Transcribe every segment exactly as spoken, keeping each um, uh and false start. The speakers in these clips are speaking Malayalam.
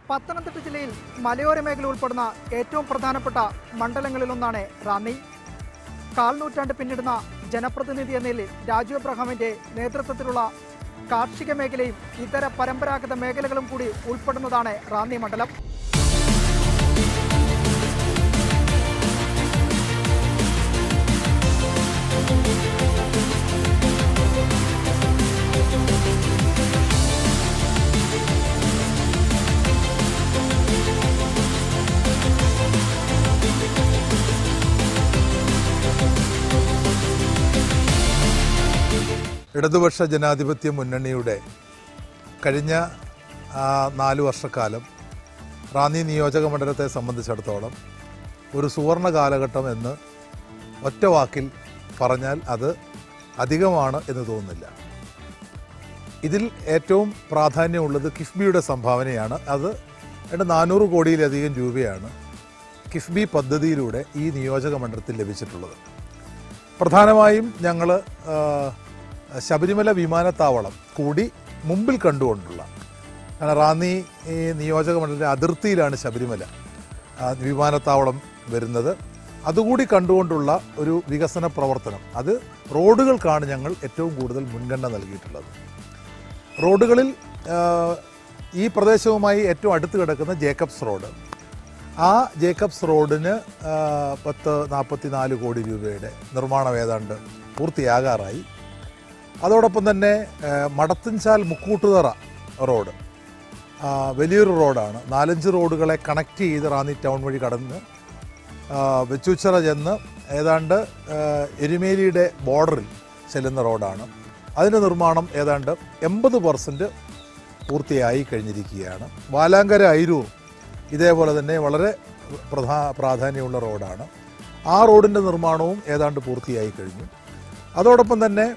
പത്തനംതിട്ട ജില്ലയിൽ മലയോര മേഖല ഉൾപ്പെടുന്ന ഏറ്റവും പ്രധാനപ്പെട്ട മണ്ഡലങ്ങളിലൊന്നാണ് റാന്നി. കാൽനൂറ്റാണ്ട് പിന്നിടുന്ന ജനപ്രതിനിധി എന്ന നിലയിൽ രാജു എബ്രഹാമിന്റെ നേതൃത്വത്തിലുള്ള കാർഷിക മേഖലയും ഇതര പരമ്പരാഗത മേഖലകളും കൂടി ഉൾപ്പെടുന്നതാണ് റാന്നി മണ്ഡലം. ഇടതുപക്ഷ ജനാധിപത്യ മുന്നണിയുടെ കഴിഞ്ഞ നാലു വർഷക്കാലം റാന്നി നിയോജക മണ്ഡലത്തെ സംബന്ധിച്ചിടത്തോളം ഒരു സുവർണ കാലഘട്ടം എന്ന് ഒറ്റ വാക്കിൽ പറഞ്ഞാൽ അത് അധികമാണ് എന്ന് തോന്നുന്നില്ല. ഇതിൽ ഏറ്റവും പ്രാധാന്യമുള്ളത് കിഫ്ബിയുടെ സംഭാവനയാണ്. അത് രണ്ട് നാനൂറ് കോടിയിലധികം രൂപയാണ് കിഫ്ബി പദ്ധതിയിലൂടെ ഈ നിയോജക മണ്ഡലത്തിൽ ലഭിച്ചിട്ടുള്ളത്. പ്രധാനമായും ഞങ്ങൾ ശബരിമല വിമാനത്താവളം കൂടി മുമ്പിൽ കണ്ടുകൊണ്ടുള്ള, കാരണം റാന്നി ഈ നിയോജക മണ്ഡലത്തിൻ്റെ അതിർത്തിയിലാണ് ശബരിമല വിമാനത്താവളം വരുന്നത്. അതുകൂടി കണ്ടുകൊണ്ടുള്ള ഒരു വികസന പ്രവർത്തനം, അത് റോഡുകൾക്കാണ് ഞങ്ങൾ ഏറ്റവും കൂടുതൽ മുൻഗണന നൽകിയിട്ടുള്ളത്. റോഡുകളിൽ ഈ പ്രദേശവുമായി ഏറ്റവും അടുത്ത് കിടക്കുന്ന ജേക്കബ്സ് റോഡ്, ആ ജേക്കബ്സ് റോഡിന് പത്ത് നാൽപ്പത്തി നാല് കോടി രൂപയുടെ നിർമ്മാണം ഏതാണ്ട് പൂർത്തിയാകാറായി. അതോടൊപ്പം തന്നെ മടത്തിൻചാൽ മുക്കൂട്ടുതറ റോഡ് വലിയൊരു റോഡാണ്. നാലഞ്ച് റോഡുകളെ കണക്ട് ചെയ്ത് റാന്നി ടൗൺ വഴി കടന്ന് വെച്ചൂച്ചിറ ചെന്ന് ഏതാണ്ട് എരുമേലിയുടെ ബോർഡറിൽ ചെല്ലുന്ന റോഡാണ്. അതിൻ്റെ നിർമ്മാണം ഏതാണ്ട് എൺപത് പെർസെൻറ്റ് പൂർത്തിയായി കഴിഞ്ഞിരിക്കുകയാണ്. വാലാങ്കര ഐരൂർ ഇതേപോലെ തന്നെ വളരെ പ്രധാ പ്രാധാന്യമുള്ള റോഡാണ്. ആ റോഡിൻ്റെ നിർമ്മാണവും ഏതാണ്ട് പൂർത്തിയായി കഴിഞ്ഞു. അതോടൊപ്പം തന്നെ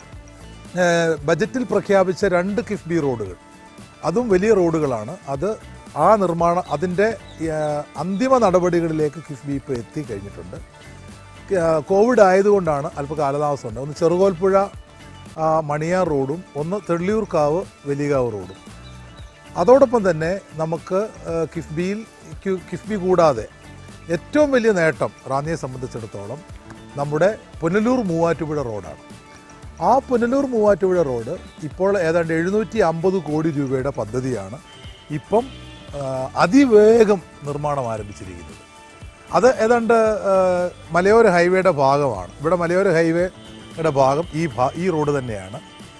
ബജറ്റിൽ പ്രഖ്യാപിച്ച രണ്ട് കിഫ്ബി റോഡുകൾ, അതും വലിയ റോഡുകളാണ്. അത് ആ നിർമ്മാണം അതിൻ്റെ അന്തിമ നടപടികളിലേക്ക് കിഫ്ബി ഇപ്പോൾ എത്തിക്കഴിഞ്ഞിട്ടുണ്ട്. കോവിഡ് ആയതുകൊണ്ടാണ് അല്പ കാലതാമസമുണ്ട്. ഒന്ന് ചെറുകോൽപ്പുഴ മണിയാർ റോഡും ഒന്ന് തെള്ളിയൂർക്കാവ് വലിയകാവ് റോഡും. അതോടൊപ്പം തന്നെ നമുക്ക് കിഫ്ബിയിൽ കിഫ്ബി കൂടാതെ ഏറ്റവും വലിയ നേട്ടം റാന്നിയെ സംബന്ധിച്ചിടത്തോളം നമ്മുടെ പുനലൂർ മൂവാറ്റുപുഴ റോഡാണ്. ആ പുനലൂർ മൂവാറ്റുപുഴ റോഡ് ഇപ്പോൾ ഏതാണ്ട് എഴുന്നൂറ്റി അമ്പത് കോടി രൂപയുടെ പദ്ധതിയാണ് ഇപ്പം അതിവേഗം നിർമ്മാണം ആരംഭിച്ചിരിക്കുന്നത്. അത് ഏതാണ്ട് മലയോര ഹൈവേയുടെ ഭാഗമാണ്. ഇവിടെ മലയോര ഹൈവേയുടെ ഭാഗം ഈ ഭാ ഈ റോഡ് തന്നെയാണ്.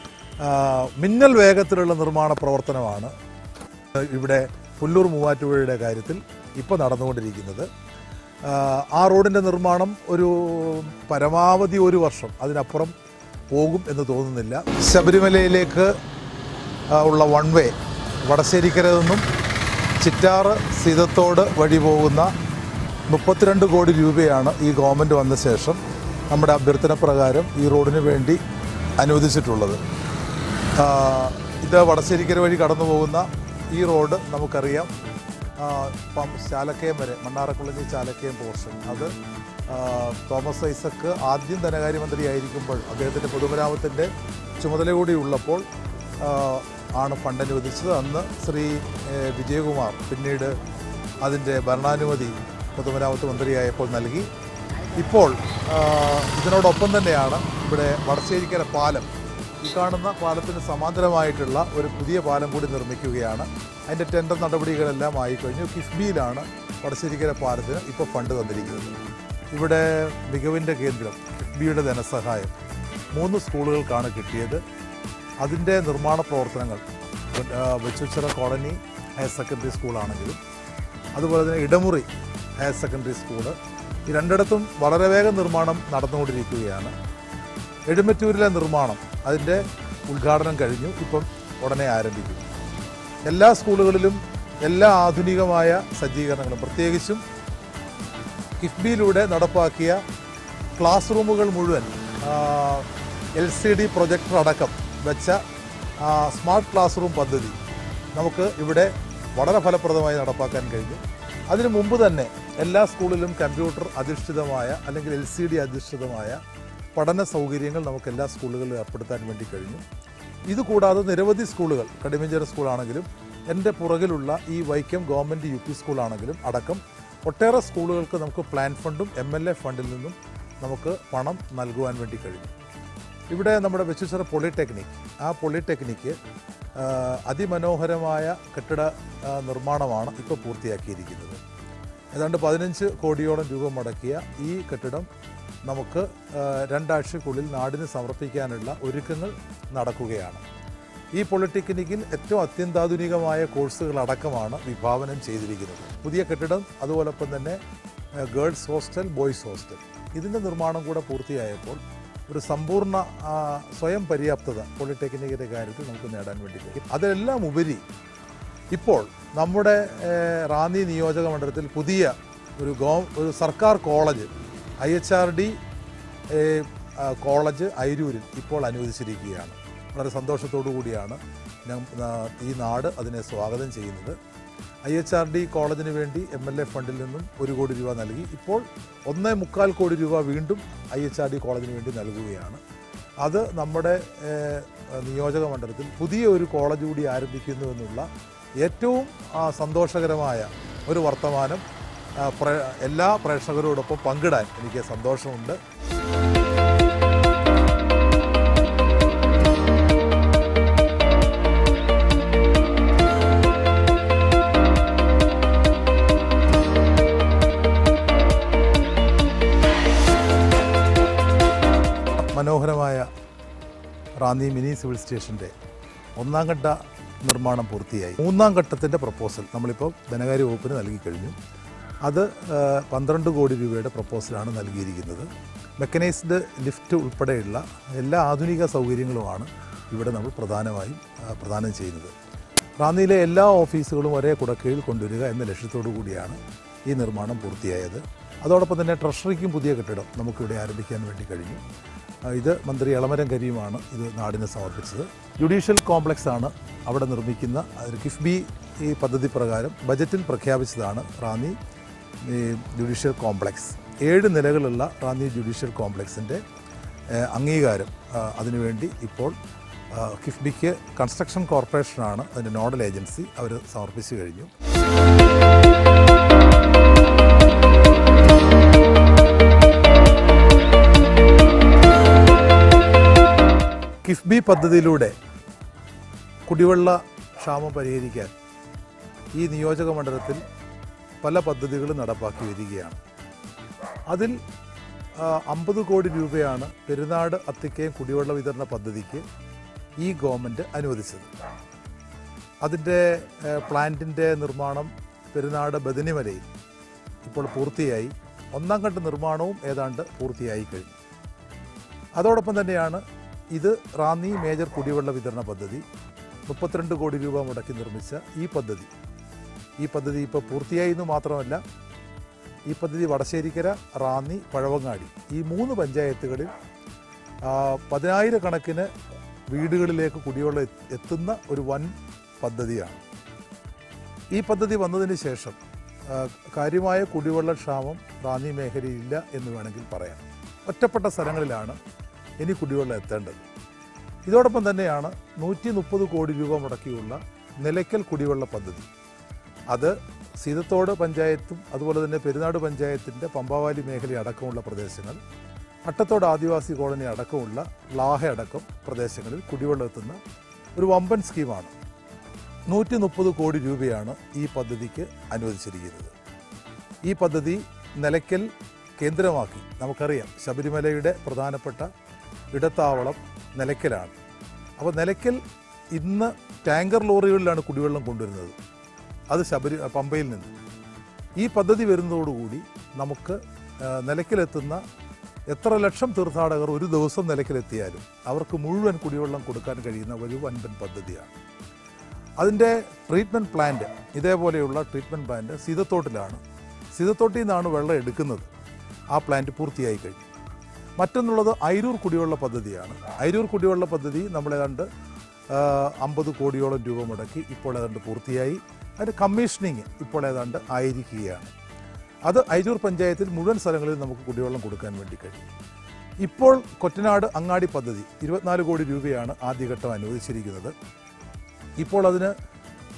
മിന്നൽ വേഗത്തിലുള്ള നിർമ്മാണ പ്രവർത്തനമാണ് ഇവിടെ പുനലൂർ മൂവാറ്റുപുഴയുടെ കാര്യത്തിൽ ഇപ്പോൾ നടന്നുകൊണ്ടിരിക്കുന്നത്. ആ റോഡിൻ്റെ നിർമ്മാണം ഒരു പരമാവധി ഒരു വർഷം, അതിനപ്പുറം പോകും എന്ന് തോന്നുന്നില്ല. ശബരിമലയിലേക്ക് ഉള്ള വൺ വേ വടശ്ശേരിക്കര നിന്നും ചിറ്റാറ് സീതത്തോട് വഴി പോകുന്ന മുപ്പത്തിരണ്ട് കോടി രൂപയാണ് ഈ ഗവൺമെൻറ് വന്ന ശേഷം നമ്മുടെ അഭ്യർത്ഥന പ്രകാരം ഈ റോഡിന് വേണ്ടി അനുവദിച്ചിട്ടുള്ളത്. ഇത് വടശ്ശേരിക്കര വഴി കടന്നു പോകുന്ന ഈ റോഡ് നമുക്കറിയാം, ചാലക്കയം വരെ മണ്ണാറക്കുളഞ്ഞി ചാലക്കയം പോർഷൻ, അത് തോമസ് ഐസക്ക് ആദ്യം ധനകാര്യമന്ത്രി ആയിരിക്കുമ്പോൾ അദ്ദേഹത്തിൻ്റെ പൊതുമരാമത്തിൻ്റെ ചുമതല കൂടി ഉള്ളപ്പോൾ ആണ് ഫണ്ട് അനുവദിച്ചത്. അന്ന് ശ്രീ വിജയകുമാർ പിന്നീട് അതിൻ്റെ ഭരണാനുമതി പൊതുമരാമത്ത് മന്ത്രിയായപ്പോൾ നൽകി. ഇപ്പോൾ ഇതിനോടൊപ്പം തന്നെയാണ് ഇവിടെ വടശ്ശേരിക്കര പാലം, ഈ കാണുന്ന പാലത്തിന് സമാന്തരമായിട്ടുള്ള ഒരു പുതിയ പാലം കൂടി നിർമ്മിക്കുകയാണ്. അതിൻ്റെ ടെൻഡർ നടപടികളെല്ലാം ആയിക്കഴിഞ്ഞു. കിഫ്ബിയിലാണ് വടശ്ശേരിക്കര പാലത്തിന് ഇപ്പോൾ ഫണ്ട് തന്നിരിക്കുന്നത്. ഇവിടെ മികവിൻ്റെ കേന്ദ്രം കിഫ്ബിയുടെ ധനസഹായം മൂന്ന് സ്കൂളുകൾക്കാണ് കിട്ടിയത്. അതിൻ്റെ നിർമ്മാണ പ്രവർത്തനങ്ങൾ വെച്ചൂച്ചിറ കോളനി ഹയർ സെക്കൻഡറി സ്കൂളാണെങ്കിലും അതുപോലെ തന്നെ ഇടമുറി ഹയർ സെക്കൻഡറി സ്കൂള്, ഈ രണ്ടിടത്തും വളരെ വേഗം നിർമ്മാണം നടന്നുകൊണ്ടിരിക്കുകയാണ്. എഴുമറ്റൂരിലെ നിർമ്മാണം അതിൻ്റെ ഉദ്ഘാടനം കഴിഞ്ഞു, ഇപ്പം ഉടനെ ആരംഭിക്കും. എല്ലാ സ്കൂളുകളിലും എല്ലാ ആധുനികമായ സജ്ജീകരണങ്ങളും, പ്രത്യേകിച്ചും കിഫ്ബിയിലൂടെ നടപ്പാക്കിയ ക്ലാസ് റൂമുകൾ മുഴുവൻ എൽ സി ഡി പ്രൊജക്ടർ അടക്കം വെച്ച സ്മാർട്ട് ക്ലാസ് റൂം പദ്ധതി നമുക്ക് ഇവിടെ വളരെ ഫലപ്രദമായി നടപ്പാക്കാൻ കഴിഞ്ഞു. അതിനു മുമ്പ് തന്നെ എല്ലാ സ്കൂളിലും കമ്പ്യൂട്ടർ അധിഷ്ഠിതമായ അല്ലെങ്കിൽ എൽ സി ഡി അധിഷ്ഠിതമായ പഠന സൗകര്യങ്ങൾ നമുക്ക് എല്ലാ സ്കൂളുകളിലും ഏർപ്പെടുത്താൻ വേണ്ടി കഴിഞ്ഞു. ഇതുകൂടാതെ നിരവധി സ്കൂളുകൾ, കടിമഞ്ചേരി സ്കൂളാണെങ്കിലും എൻ്റെ പുറകിലുള്ള ഈ വൈക്കം ഗവൺമെൻറ് യു പി സ്കൂളാണെങ്കിലും അടക്കം ഒട്ടേറെ സ്കൂളുകൾക്ക് നമുക്ക് പ്ലാൻ ഫണ്ടും എം എൽ എ ഫണ്ടിൽ നിന്നും നമുക്ക് പണം നൽകുവാൻ വേണ്ടി കഴിഞ്ഞു. ഇവിടെ നമ്മുടെ വെച്ചുച്ചിറ പോളിടെക്നിക്, ആ പോളിടെക്നിക്ക് അതിമനോഹരമായ കെട്ടിട നിർമ്മാണമാണ് ഇപ്പോൾ പൂർത്തിയാക്കിയിരിക്കുന്നത്. ഏതാണ്ട് പതിനഞ്ച് കോടിയോളം രൂപ മുടക്കിയ ഈ കെട്ടിടം നമുക്ക് രണ്ടാഴ്ചക്കുള്ളിൽ നാടിന് സമർപ്പിക്കാനുള്ള ഒരുക്കങ്ങൾ നടക്കുകയാണ്. ഈ പോളിടെക്നിക്കിൽ ഏറ്റവും അത്യന്താധുനികമായ കോഴ്സുകളടക്കമാണ് വിഭാവനം ചെയ്തിരിക്കുന്നത്. പുതിയ കെട്ടിടം, അതുപോലൊപ്പം തന്നെ ഗേൾസ് ഹോസ്റ്റൽ, ബോയ്സ് ഹോസ്റ്റൽ, ഇതിൻ്റെ നിർമ്മാണം കൂടെ പൂർത്തിയായപ്പോൾ ഒരു സമ്പൂർണ്ണ സ്വയം പര്യാപ്തത പോളിടെക്നിക്കിൻ്റെ കാര്യത്തിൽ നമുക്ക് നേടാൻ വേണ്ടി കഴിയും. അതിലെല്ലാം ഉപരി ഇപ്പോൾ നമ്മുടെ റാന്നി നിയോജക മണ്ഡലത്തിൽ പുതിയ ഒരു ഗോ ഒരു സർക്കാർ college, I H R D college അയിരൂരിൽ ഇപ്പോൾ അനുവദിച്ചിരിക്കുകയാണ്. വളരെ സന്തോഷത്തോടു കൂടിയാണ് ഈ നാട് അതിനെ സ്വാഗതം ചെയ്യുന്നത്. ഐ എച്ച് ആർ ഡി കോളേജിന് വേണ്ടി എം എൽ എ ഫണ്ടിൽ നിന്നും ഒരു കോടി രൂപ നൽകി. ഇപ്പോൾ ഒന്നേ മുക്കാൽ കോടി രൂപ വീണ്ടും ഐ എച്ച് ആർ ഡി കോളേജിന് വേണ്ടി നൽകുകയാണ്. അത് നമ്മുടെ നിയോജക മണ്ഡലത്തിൽ പുതിയ ഒരു കോളേജ് കൂടി ആരംഭിക്കുന്നു എന്നുള്ള ഏറ്റവും സന്തോഷകരമായ ഒരു വർത്തമാനം എല്ലാ പ്രേക്ഷകരോടൊപ്പം പങ്കിടാൻ എനിക്ക് സന്തോഷമുണ്ട്. മനോഹരമായ റാന്നി മിനി സിവിൽ സ്റ്റേഷൻ്റെ ഒന്നാം ഘട്ട നിർമ്മാണം പൂർത്തിയായി. മൂന്നാം ഘട്ടത്തിൻ്റെ പ്രപ്പോസൽ നമ്മളിപ്പോൾ ധനകാര്യ വകുപ്പിന് നൽകിക്കഴിഞ്ഞു. അത് പന്ത്രണ്ട് കോടി രൂപയുടെ പ്രപ്പോസലാണ് നൽകിയിരിക്കുന്നത്. മെക്കനൈസ്ഡ് ലിഫ്റ്റ് ഉൾപ്പെടെയുള്ള എല്ലാ ആധുനിക സൗകര്യങ്ങളുമാണ് ഇവിടെ നമ്മൾ പ്രധാനമായും പ്രദാനം ചെയ്യുന്നത്. റാന്നിയിലെ എല്ലാ ഓഫീസുകളും ഒരേ കുടക്കീഴിൽ കൊണ്ടുവരിക എന്ന ലക്ഷ്യത്തോടു കൂടിയാണ് ഈ നിർമ്മാണം പൂർത്തിയായത്. അതോടൊപ്പം തന്നെ ട്രഷറിക്കും പുതിയ കെട്ടിടം നമുക്കിവിടെ ആരംഭിക്കാൻ വേണ്ടി കഴിഞ്ഞു. ഇത് മന്ത്രി എളമരം കരീമാണ് ഇത് നാടിന് സമർപ്പിച്ചത്. ജുഡീഷ്യൽ കോംപ്ലക്സ് ആണ് അവിടെ നിർമ്മിക്കുന്ന. കിഫ്ബി ഈ പദ്ധതി പ്രകാരം ബജറ്റിൽ പ്രഖ്യാപിച്ചതാണ് റാന്നി ജുഡീഷ്യൽ കോംപ്ലക്സ്. ഏഴ് നിലകളുള്ള റാന്നി ജുഡീഷ്യൽ കോംപ്ലക്സിൻ്റെ അംഗീകാരം അതിനുവേണ്ടി ഇപ്പോൾ കിഫ്ബിക്ക് കൺസ്ട്രക്ഷൻ കോർപ്പറേഷനാണ് അതിൻ്റെ നോഡൽ ഏജൻസി, അവർ സമർപ്പിച്ചു കഴിഞ്ഞു. കിഫ്ബി പദ്ധതിയിലൂടെ കുടിവെള്ള ക്ഷാമം പരിഹരിക്കാൻ ഈ നിയോജക മണ്ഡലത്തിൽ പല പദ്ധതികളും നടപ്പാക്കി വരികയാണ്. അതിൽ അമ്പത് കോടി രൂപയാണ് പെരുന്നാട് അത്തിക്കയം കുടിവെള്ള വിതരണ പദ്ധതിക്ക് ഈ ഗവൺമെൻറ് അനുവദിച്ചത്. അതിൻ്റെ പ്ലാന്റിൻ്റെ നിർമ്മാണം പെരുന്നാട് ബദനിമലയിൽ ഇപ്പോൾ പൂർത്തിയായി. ഒന്നാം ഘട്ട നിർമ്മാണവും ഏതാണ്ട് പൂർത്തിയായി കഴിഞ്ഞു. അതോടൊപ്പം തന്നെയാണ് ഇത് റാന്നി മേജർ കുടിവെള്ള വിതരണ പദ്ധതി. മുപ്പത്തിരണ്ട് കോടി രൂപ മുടക്കി നിർമ്മിച്ച ഈ പദ്ധതി ഈ പദ്ധതി ഇപ്പോൾ പൂർത്തിയായി എന്ന് മാത്രമല്ല, ഈ പദ്ധതി വടശ്ശേരിക്കര, റാന്നി, പഴവങ്ങാടി ഈ മൂന്ന് പഞ്ചായത്തുകളിൽ പതിനായിരക്കണക്കിന് വീടുകളിലേക്ക് കുടിവെള്ളം എത്തുന്ന ഒരു വൻ പദ്ധതിയാണ്. ഈ പദ്ധതി വന്നതിന് ശേഷം കാര്യമായ കുടിവെള്ള ക്ഷാമം റാന്നി മേഖലയിലില്ല എന്ന് വേണമെങ്കിൽ പറയാം. ഒറ്റപ്പെട്ട സ്ഥലങ്ങളിലാണ് ഇനി കുടിവെള്ളം എത്തേണ്ടത്. ഇതോടൊപ്പം തന്നെയാണ് നൂറ്റി മുപ്പത് കോടി രൂപ മുടക്കിയുള്ള നിലയ്ക്കൽ കുടിവെള്ള പദ്ധതി. അത് സീതത്തോട് പഞ്ചായത്തും അതുപോലെ തന്നെ പെരുന്നാട് പഞ്ചായത്തിൻ്റെ പമ്പാവാലി മേഖല അടക്കമുള്ള പ്രദേശങ്ങൾ, അട്ടത്തോട് ആദിവാസി കോളനി അടക്കമുള്ള ലാഹ അടക്കം പ്രദേശങ്ങളിൽ കുടിവെള്ളം എത്തുന്ന ഒരു വമ്പൻ സ്കീമാണ്. നൂറ്റി മുപ്പത് കോടി രൂപയാണ് ഈ പദ്ധതിക്ക് അനുവദിച്ചിരിക്കുന്നത്. ഈ പദ്ധതി നിലയ്ക്കൽ കേന്ദ്രമാക്കി, നമുക്കറിയാം ശബരിമലയുടെ പ്രധാനപ്പെട്ട ഇടത്താവളം നിലയ്ക്കലാണ്. അപ്പോൾ നിലയ്ക്കൽ ഇന്ന് ടാങ്കർ ലോറികളിലാണ് കുടിവെള്ളം കൊണ്ടുവരുന്നത്, അത് ശബരി പമ്പയിൽ നിന്ന്. ഈ പദ്ധതി വരുന്നതോടുകൂടി നമുക്ക് നിലയ്ക്കലെത്തുന്ന എത്ര ലക്ഷം തീർത്ഥാടകർ ഒരു ദിവസം നിലയ്ക്കലെത്തിയാലും അവർക്ക് മുഴുവൻ കുടിവെള്ളം കൊടുക്കാൻ കഴിയുന്ന ഒരു വൻപൻ പദ്ധതിയാണ്. അതിൻ്റെ ട്രീറ്റ്മെൻറ്റ് പ്ലാന്റ്, ഇതേപോലെയുള്ള ട്രീറ്റ്മെൻറ്റ് പ്ലാന്റ് സീതത്തോട്ടിലാണ്. സീതത്തോട്ടിൽ നിന്നാണ് വെള്ളം എടുക്കുന്നത്. ആ പ്ലാന്റ് പൂർത്തിയായി കഴിഞ്ഞു. മറ്റൊന്നുള്ളത് അയിരൂർ കുടിവെള്ള പദ്ധതിയാണ്. അയിരൂർ കുടിവെള്ള പദ്ധതി നമ്മളേതാണ്ട് അമ്പത് കോടിയോളം രൂപ മുടക്കി ഇപ്പോൾ ഏതാണ്ട് പൂർത്തിയായി. അതിൻ്റെ കമ്മീഷനിങ് ഇപ്പോൾ ഏതാണ്ട് ആയിരിക്കുകയാണ്. അത് അയിരൂർ പഞ്ചായത്തിൽ മുഴുവൻ സ്ഥലങ്ങളിൽ നമുക്ക് കുടിവെള്ളം കൊടുക്കാൻ വേണ്ടി കഴിയും. ഇപ്പോൾ കൊറ്റനാട് അങ്ങാടി പദ്ധതി ഇരുപത്തിനാല് കോടി രൂപയാണ് ആദ്യഘട്ടം അനുവദിച്ചിരിക്കുന്നത്. ഇപ്പോൾ അതിന്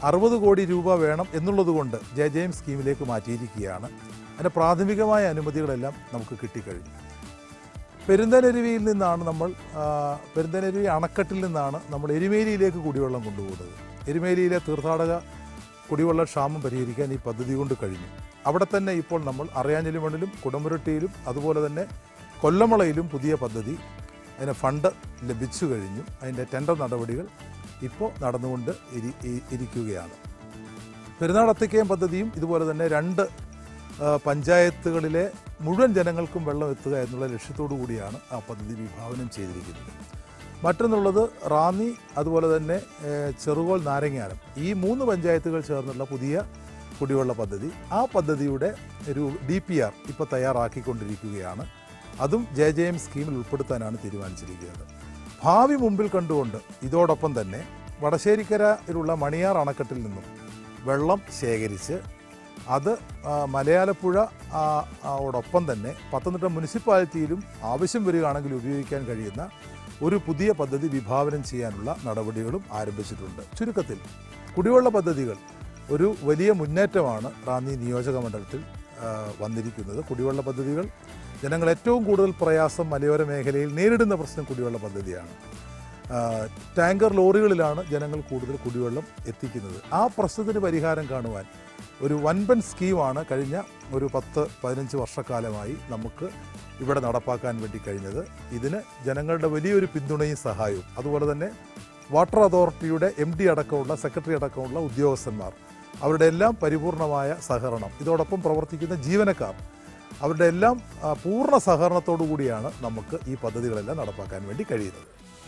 അറുപത് കോടി രൂപ വേണം എന്നുള്ളത് കൊണ്ട് ജെ ജെ എം സ്കീമിലേക്ക് മാറ്റിയിരിക്കുകയാണ്. അതിൻ്റെ പ്രാഥമികമായ അനുമതികളെല്ലാം നമുക്ക് കിട്ടിക്കഴിഞ്ഞു. പെരുന്തേനരുവിയിൽ നിന്നാണ് നമ്മൾ പെരുന്തേനരുവി അണക്കെട്ടിൽ നിന്നാണ് നമ്മൾ എരുമേലിയിലേക്ക് കുടിവെള്ളം കൊണ്ടുപോകുന്നത്. എരുമേലിയിലെ തീർത്ഥാടക കുടിവെള്ള ക്ഷാമം പരിഹരിക്കാൻ ഈ പദ്ധതി കൊണ്ട് കഴിഞ്ഞു. അവിടെ തന്നെ ഇപ്പോൾ നമ്മൾ അറിയാഞ്ഞിലുമണ്ണിലും കുടമുരുട്ടിയിലും അതുപോലെ തന്നെ കൊല്ലമളയിലും പുതിയ പദ്ധതി അതിന് ഫണ്ട് ലഭിച്ചു കഴിഞ്ഞു. അതിൻ്റെ ടെൻഡർ നടപടികൾ ഇപ്പോൾ നടന്നുകൊണ്ട് ഇരി ഇരിക്കുകയാണ്. പെരുന്നാളത്തിക്കയം പദ്ധതിയും ഇതുപോലെ തന്നെ രണ്ട് പഞ്ചായത്തുകളിലെ മുഴുവൻ ജനങ്ങൾക്കും വെള്ളം എത്തുക എന്നുള്ള ലക്ഷ്യത്തോടു കൂടിയാണ് ആ പദ്ധതി വിഭാവനം ചെയ്തിരിക്കുന്നത്. മറ്റൊന്നുള്ളത് റാന്നി അതുപോലെ തന്നെ ചെറുകോൽ നാരങ്ങാനം ഈ മൂന്ന് പഞ്ചായത്തുകൾ ചേർന്നുള്ള പുതിയ കുടിവെള്ള പദ്ധതി. ആ പദ്ധതിയുടെ ഒരു ഡി പി ആർ ഇപ്പോൾ തയ്യാറാക്കിക്കൊണ്ടിരിക്കുകയാണ്. അതും ജെ ജെ എം സ്കീമിൽ ഉൾപ്പെടുത്താനാണ് തീരുമാനിച്ചിരിക്കുന്നത്. ഭാവി മുമ്പിൽ കണ്ടുകൊണ്ട് ഇതോടൊപ്പം തന്നെ വടശ്ശേരിക്കരയിലുള്ള മണിയാർ അണക്കെട്ടിൽ നിന്നും വെള്ളം ശേഖരിച്ച് അത് മലയാലപ്പുഴ ഓടൊപ്പം തന്നെ പത്തനംതിട്ട മുനിസിപ്പാലിറ്റിയിലും ആവശ്യം വരികയാണെങ്കിൽ ഉപയോഗിക്കാൻ കഴിയുന്ന ഒരു പുതിയ പദ്ധതി വിഭാവനം ചെയ്യാനുള്ള നടപടികളും ആരംഭിച്ചിട്ടുണ്ട്. ചുരുക്കത്തിൽ കുടിവെള്ള പദ്ധതികൾ ഒരു വലിയ മുന്നേറ്റമാണ് റാന്നി നിയോജക മണ്ഡലത്തിൽ വന്നിരിക്കുന്നത്. കുടിവെള്ള പദ്ധതികൾ ജനങ്ങൾ ഏറ്റവും കൂടുതൽ പ്രയാസം മലയോര മേഖലയിൽ നേരിടുന്ന പ്രശ്നം കുടിവെള്ള പദ്ധതിയാണ്. ടാങ്കർ ലോറികളിലാണ് ജനങ്ങൾ കൂടുതൽ കുടിവെള്ളം എത്തിക്കുന്നത്. ആ പ്രശ്നത്തിന് പരിഹാരം കാണുവാൻ ഒരു വൻപൻ സ്കീമാണ് കഴിഞ്ഞ ഒരു പത്ത് പതിനഞ്ച് വർഷക്കാലമായി നമുക്ക് ഇവിടെ നടപ്പാക്കാൻ വേണ്ടി കഴിഞ്ഞത്. ഇതിന് ജനങ്ങളുടെ വലിയൊരു പിന്തുണയും സഹായവും അതുപോലെ തന്നെ വാട്ടർ അതോറിറ്റിയുടെ എം ഡി അടക്കമുള്ള സെക്രട്ടറി അടക്കമുള്ള ഉദ്യോഗസ്ഥന്മാർ അവരുടെ എല്ലാം പരിപൂർണമായ സഹകരണം, ഇതോടൊപ്പം പ്രവർത്തിക്കുന്ന ജീവനക്കാർ അവരുടെ എല്ലാം പൂർണ്ണ സഹകരണത്തോടു കൂടിയാണ് നമുക്ക് ഈ പദ്ധതികളെല്ലാം നടപ്പാക്കാൻ വേണ്ടി കഴിയുന്നത്.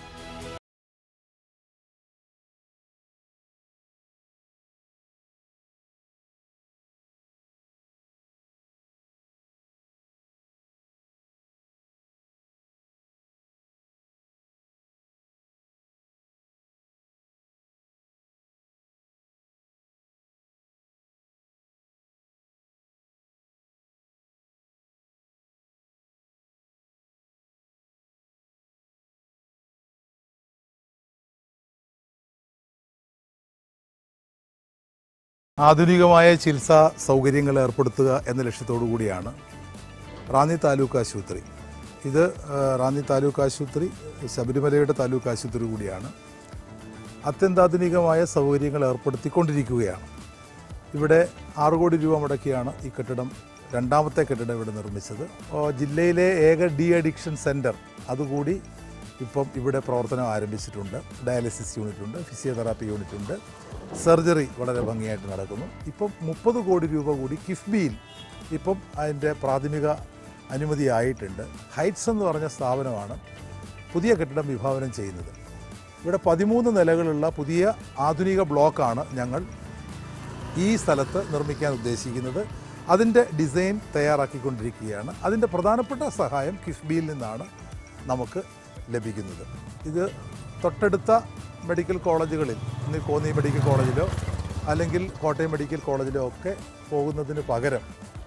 ആധുനികമായ ചികിത്സാ സൗകര്യങ്ങൾ ഏർപ്പെടുത്തുക എന്ന ലക്ഷ്യത്തോടു കൂടിയാണ് റാന്നി താലൂക്ക് ആശുപത്രി. ഇത് റാന്നി താലൂക്ക് ആശുപത്രി ശബരിമലയുടെ താലൂക്ക് ആശുപത്രി കൂടിയാണ്. അത്യന്താധുനികമായ സൗകര്യങ്ങൾ ഏർപ്പെടുത്തിക്കൊണ്ടിരിക്കുകയാണ്. ഇവിടെ ആറ് കോടി രൂപ മുടക്കിയാണ് ഈ കെട്ടിടം രണ്ടാമത്തെ കെട്ടിടം ഇവിടെ നിർമ്മിച്ചത്. ജില്ലയിലെ ഏക ഡി അഡിക്ഷൻ സെൻറ്റർ അതുകൂടി ഇപ്പം ഇവിടെ പ്രവർത്തനം ആരംഭിച്ചിട്ടുണ്ട്. ഡയാലിസിസ് യൂണിറ്റ് ഉണ്ട്, ഫിസിയോതെറാപ്പി യൂണിറ്റ് ഉണ്ട്, സർജറി വളരെ ഭംഗിയായിട്ട് നടക്കുന്നു. ഇപ്പം മുപ്പത് കോടി രൂപ കൂടി കിഫ്ബിയിൽ ഇപ്പം അതിൻ്റെ പ്രാഥമിക അനുമതിയായിട്ടുണ്ട്. ഹൈറ്റ്സ് എന്ന് പറഞ്ഞ സ്ഥാപനമാണ് പുതിയ കെട്ടിടം വിഭാവനം ചെയ്യുന്നത്. ഇവിടെ പതിമൂന്ന് നിലകളുള്ള പുതിയ ആധുനിക ബ്ലോക്കാണ് ഞങ്ങൾ ഈ സ്ഥലത്ത് നിർമ്മിക്കാൻ ഉദ്ദേശിക്കുന്നത്. അതിൻ്റെ ഡിസൈൻ തയ്യാറാക്കിക്കൊണ്ടിരിക്കുകയാണ്. അതിൻ്റെ പ്രധാനപ്പെട്ട സഹായം കിഫ്ബിയിൽ നിന്നാണ് നമുക്ക് ലഭിക്കുന്നത്. ഇത് തൊട്ടടുത്ത മെഡിക്കൽ കോളേജുകളിൽ, ഇന്ന് കോന്നി മെഡിക്കൽ കോളേജിലോ അല്ലെങ്കിൽ കോട്ടയം മെഡിക്കൽ കോളേജിലോ ഒക്കെ പോകുന്നതിന് പകരം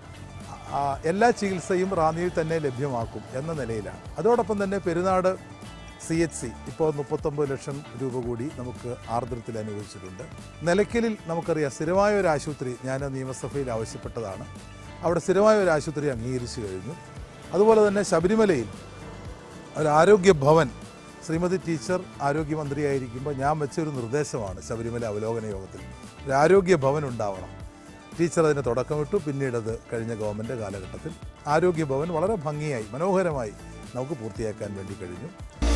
എല്ലാ ചികിത്സയും റാന്നിയിൽ തന്നെ ലഭ്യമാക്കും എന്ന നിലയിലാണ്. അതോടൊപ്പം തന്നെ പെരുന്നാട് സി എച്ച് സി ഇപ്പോൾ മുപ്പത്തൊമ്പത് ലക്ഷം രൂപ കൂടി നമുക്ക് ആർദ്രത്തിൽ അനുവദിച്ചിട്ടുണ്ട്. നിലയ്ക്കലിൽ നമുക്കറിയാം സ്ഥിരമായ ഒരു ആശുപത്രി ഞാൻ നിയമസഭയിൽ ആവശ്യപ്പെട്ടതാണ്. അവിടെ സ്ഥിരമായ ഒരു ആശുപത്രി അംഗീകരിച്ചു കഴിഞ്ഞു. അതുപോലെ തന്നെ ശബരിമലയിൽ ഒരു ആരോഗ്യ ഭവൻ ശ്രീമതി ടീച്ചർ ആരോഗ്യമന്ത്രിയായിരിക്കുമ്പോൾ ഞാൻ വെച്ചൊരു നിർദ്ദേശമാണ് ശബരിമല അവലോകന യോഗത്തിൽ, ഒരു ആരോഗ്യ ഭവൻ ഉണ്ടാവണം. ടീച്ചർ അതിന് തുടക്കമിട്ടു. പിന്നീടത് കഴിഞ്ഞ ഗവൺമെൻറ് കാലഘട്ടത്തിൽ ആരോഗ്യ ഭവൻ വളരെ ഭംഗിയായി മനോഹരമായി നമുക്ക് പൂർത്തിയാക്കാൻ വേണ്ടി കഴിഞ്ഞു.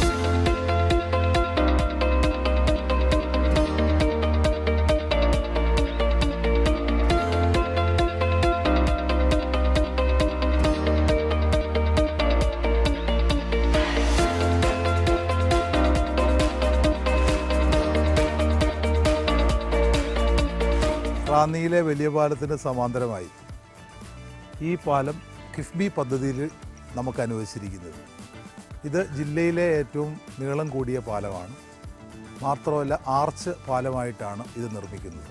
റാന്നിയിലെ വലിയ പാലത്തിന് സമാന്തരമായി ഈ പാലം കിഫ്ബി പദ്ധതിയിൽ നമുക്ക് അനുവദിച്ചിരിക്കുന്നത്. ഇത് ജില്ലയിലെ ഏറ്റവും നീളം കൂടിയ പാലമാണ്. മാത്രമല്ല ആർച്ച് പാലമായിട്ടാണ് ഇത് നിർമ്മിക്കുന്നത്.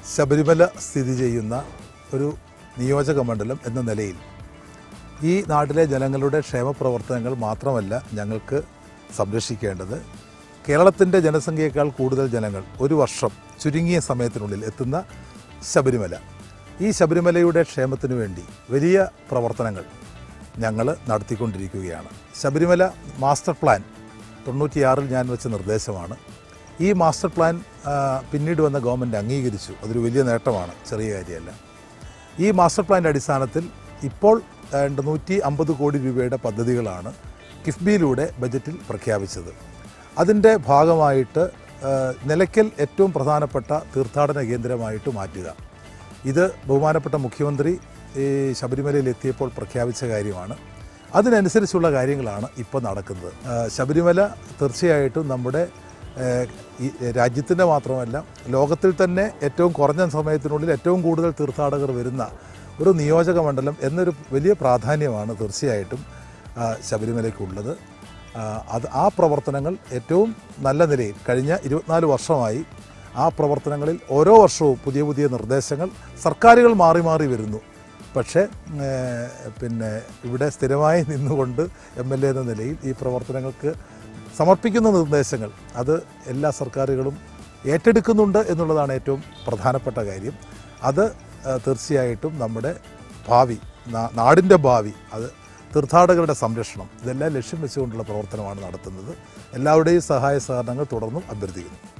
ശബരിമല സ്ഥിതി ചെയ്യുന്ന ഒരു നിയോജക മണ്ഡലം എന്ന നിലയിൽ ഈ നാട്ടിലെ ജനങ്ങളുടെ ക്ഷേമപ്രവർത്തനങ്ങൾ മാത്രമല്ല ഞങ്ങൾക്ക് സംരക്ഷിക്കേണ്ടത്, കേരളത്തിൻ്റെ ജനസംഖ്യയേക്കാൾ കൂടുതൽ ജനങ്ങൾ ഒരു വർഷം ചുരുങ്ങിയ സമയത്തിനുള്ളിൽ എത്തുന്ന ശബരിമല, ഈ ശബരിമലയുടെ ക്ഷേമത്തിനു വേണ്ടി വലിയ പ്രവർത്തനങ്ങൾ ഞങ്ങൾ നടത്തിക്കൊണ്ടിരിക്കുകയാണ്. ശബരിമല മാസ്റ്റർ പ്ലാൻ തൊണ്ണൂറ്റിയാറിൽ ഞാൻ വെച്ച നിർദ്ദേശമാണ്. ഈ മാസ്റ്റർ പ്ലാൻ പിന്നീട് വന്ന ഗവൺമെൻറ് അംഗീകരിച്ചു. അതൊരു വലിയ നേട്ടമാണ്, ചെറിയ കാര്യമല്ല. ഈ മാസ്റ്റർ പ്ലാൻ്റെ അടിസ്ഥാനത്തിൽ ഇപ്പോൾ നൂറ്റി അമ്പത് കോടി രൂപയുടെ പദ്ധതികളാണ് കിഫ്ബിയിലൂടെ ബജറ്റിൽ പ്രഖ്യാപിച്ചത്. അതിൻ്റെ ഭാഗമായിട്ട് നിലയ്ക്കൽ ഏറ്റവും പ്രധാനപ്പെട്ട തീർത്ഥാടന കേന്ദ്രമായിട്ട് മാറ്റുക, ഇത് ബഹുമാനപ്പെട്ട മുഖ്യമന്ത്രി ഈ ശബരിമലയിൽ എത്തിയപ്പോൾ പ്രഖ്യാപിച്ച കാര്യമാണ്. അതിനനുസരിച്ചുള്ള കാര്യങ്ങളാണ് ഇപ്പോൾ നടക്കുന്നത്. ശബരിമല തീർച്ചയായിട്ടും നമ്മുടെ ഈ രാജ്യത്തിൻ്റെ മാത്രമല്ല ലോകത്തിൽ തന്നെ ഏറ്റവും കുറഞ്ഞ സമയത്തിനുള്ളിൽ ഏറ്റവും കൂടുതൽ തീർത്ഥാടകർ വരുന്ന ഒരു നിയോജക മണ്ഡലം എന്നൊരു വലിയ പ്രാധാന്യമാണ് തീർച്ചയായിട്ടും ശബരിമലയ്ക്കുള്ളത്. അത് ആ പ്രവർത്തനങ്ങൾ ഏറ്റവും നല്ല നിലയിൽ കഴിഞ്ഞ ഇരുപത്തിനാല് വർഷമായി ആ പ്രവർത്തനങ്ങളിൽ ഓരോ വർഷവും പുതിയ പുതിയ നിർദ്ദേശങ്ങൾ സർക്കാരുകൾ മാറി മാറി വരുന്നു. പക്ഷേ പിന്നെ ഇവിടെ സ്ഥിരമായി നിന്നുകൊണ്ട് എം എൽ എ എന്ന നിലയിൽ ഈ പ്രവർത്തനങ്ങൾക്ക് സമർപ്പിക്കുന്ന നിർദ്ദേശങ്ങൾ അത് എല്ലാ സർക്കാരുകളും ഏറ്റെടുക്കുന്നുണ്ട് എന്നുള്ളതാണ് ഏറ്റവും പ്രധാനപ്പെട്ട കാര്യം. അത് തീർച്ചയായിട്ടും നമ്മുടെ ഭാവി, നാടിൻ്റെ ഭാവി, അത് തീർത്ഥാടകരുടെ സംരക്ഷണം, ഇതെല്ലാം ലക്ഷ്യം വെച്ചുകൊണ്ടുള്ള പ്രവർത്തനമാണ് നടത്തുന്നത്. എല്ലാവരുടെയും സഹായ സഹകരണങ്ങൾ തുടർന്നും അഭ്യർത്ഥിക്കുന്നു.